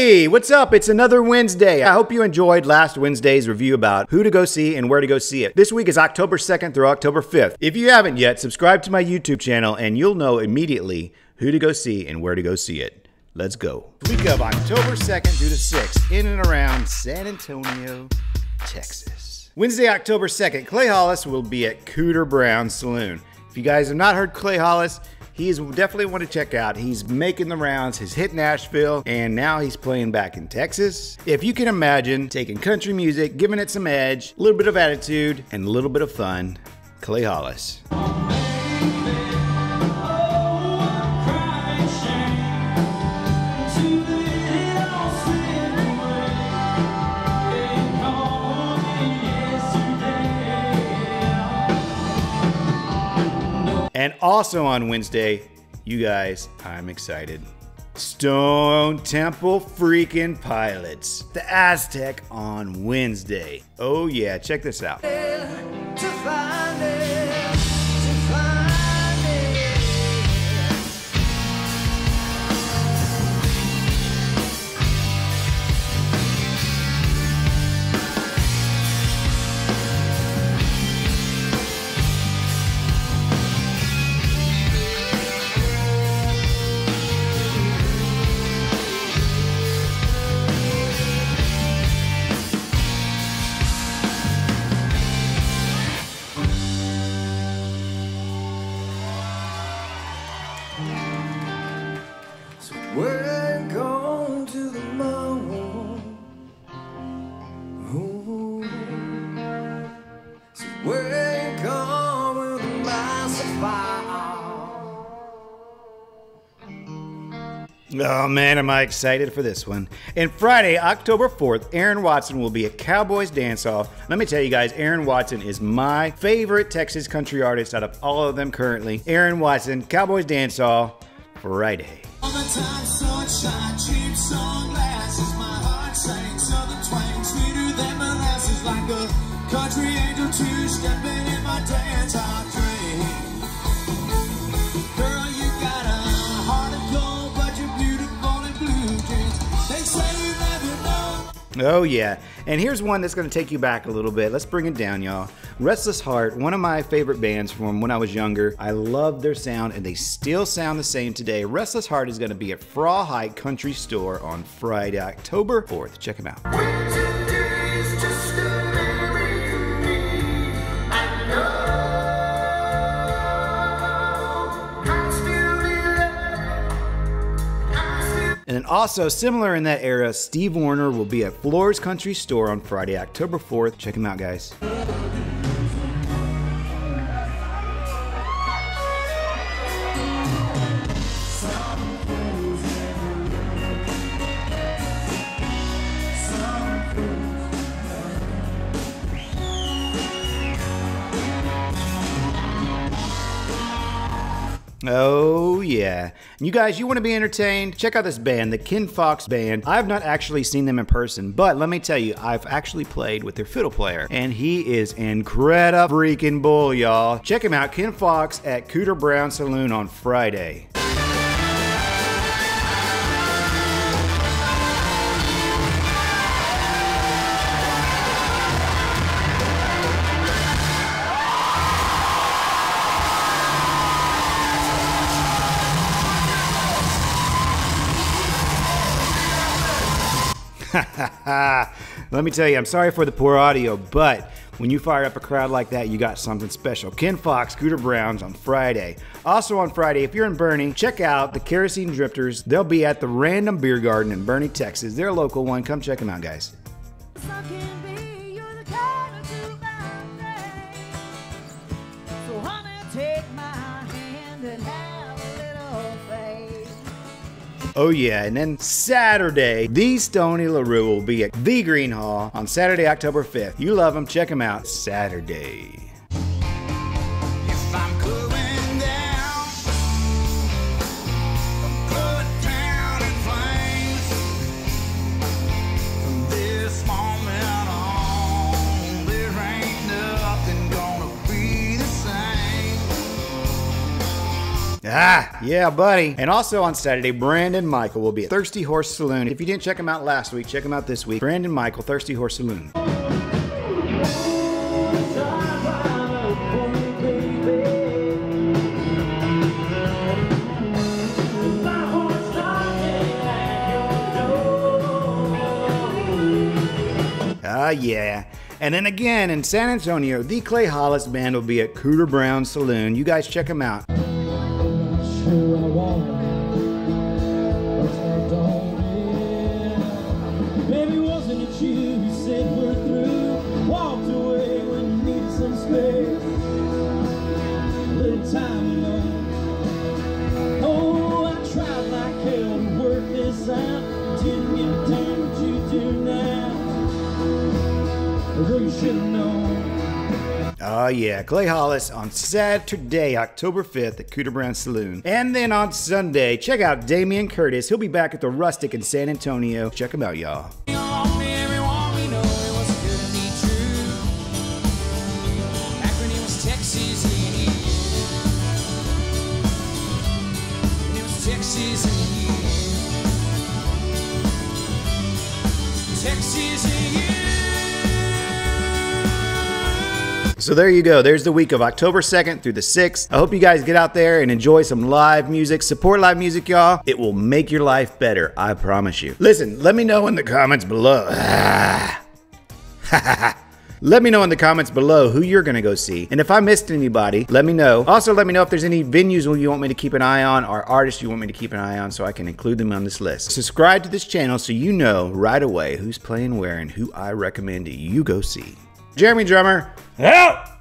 Hey, what's up? It's another Wednesday. I hope you enjoyed last Wednesday's review about who to go see and where to go see it. This week is October 2nd through October 5th. If you haven't yet, subscribe to my YouTube channel and you'll know immediately who to go see and where to go see it. Let's go. Week of October 2nd through the 6th in and around San Antonio, Texas. Wednesday, October 2nd, Clay Hollis will be at Cooter Brown Saloon. If you guys have not heard Clay Hollis, he's definitely one to check out. He's making the rounds. He's hit Nashville, and now he's playing back in Texas. If you can imagine taking country music, giving it some edge, a little bit of attitude, and a little bit of fun, Clay Hollis. And also on Wednesday, you guys, I'm excited. Stone Temple freaking Pilots, the Aztec on Wednesday. Oh yeah, check this out. We're going to the moon. Ooh. So we're going with a massive fire. Oh man, am I excited for this one. And Friday, October 4th, Aaron Watson will be at Cowboys Dance Off. Let me tell you guys, Aaron Watson is my favorite Texas country artist out of all of them currently. Aaron Watson, Cowboys Dance Off, Friday. Summertime sunshine, cheap sunglasses, my heart sang southern twang, sweeter than molasses, like a country angel two-stepping in my dance hall train. Girl, you got a heart of gold, but you're beautiful in blue jeans. They say you never know. Oh yeah, and here's one that's gonna take you back a little bit. Let's bring it down, y'all. Restless Heart, one of my favorite bands from when I was younger. I love their sound and they still sound the same today. Restless Heart is gonna be at Fraw Height Country Store on Friday, October 4th. Check them out. And then also, similar in that era, Steve Wariner will be at Floor's Country Store on Friday, October 4th. Check him out, guys. Oh yeah. You guys, you want to be entertained? Check out this band, the Ken Fox Band. I've not actually seen them in person, but let me tell you, I've actually played with their fiddle player, and he is incredible freaking bull, y'all. Check him out, Ken Fox at Cooter Brown Saloon on Friday. Let me tell you, I'm sorry for the poor audio, but when you fire up a crowd like that, you got something special. Ken Fox, Cooter Browns on Friday. Also on Friday, if you're in Boerne, check out the Kerosene Drifters. They'll be at the Random Beer Garden in Boerne, Texas. They're a local one. Come check them out, guys. Oh yeah, and then Saturday, the Stony LaRue will be at the Green Hall on Saturday, October 5th. You love them, check them out. Saturday. If I'm going down, I'm going down in flames. From this moment on, there ain't nothing gonna be the same. Ah, yeah, buddy. And also on Saturday, Brandon Michael will be at Thirsty Horse Saloon. If you didn't check him out last week, check him out this week. Brandon Michael, Thirsty Horse Saloon. Yeah. And then again in San Antonio, the Clay Hollis Band will be at Cooter Brown Saloon. You guys check them out. Baby, wasn't it you who said we're through? Walked away when you needed some space. A little time alone. Oh, I tried like hell to work this out. Didn't give a damn what you do now. You should have known. Oh yeah, Clay Hollis on Saturday, October 5th at Cooter Brown Saloon. And then on Sunday, check out Damian Curtis. He'll be back at the Rustic in San Antonio. Check him out, y'all. So there you go. There's the week of October 2nd through the 6th. I hope you guys get out there and enjoy some live music. Support live music, y'all. It will make your life better. I promise you. Listen, let me know in the comments below. Let me know in the comments below who you're going to go see. And if I missed anybody, let me know. Also, let me know if there's any venues you want me to keep an eye on or artists you want me to keep an eye on so I can include them on this list. Subscribe to this channel so you know right away who's playing where and who I recommend you go see. Jeremy Drummer, out!